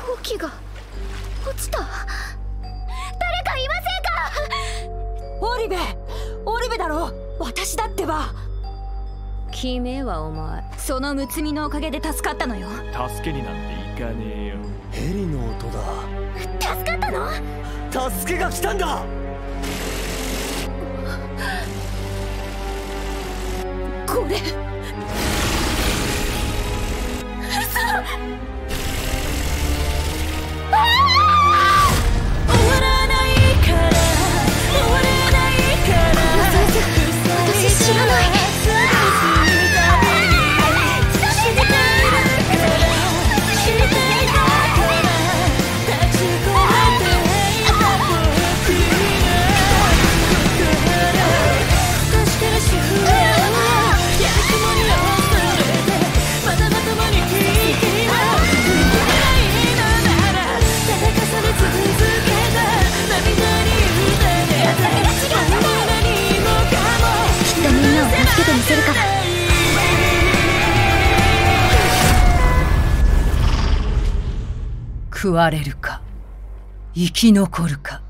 陶器が落ちた。誰かいませんか？ オリベだろ。私だってば。 決めはお前、そのむつみのおかげで助かったのよ。 助けになんていかねえよ。 ヘリの音だ。 助かったの？ 助けが来たんだ。 これ嘘。知らない。助けてみせるから。 食われるか生き残るか。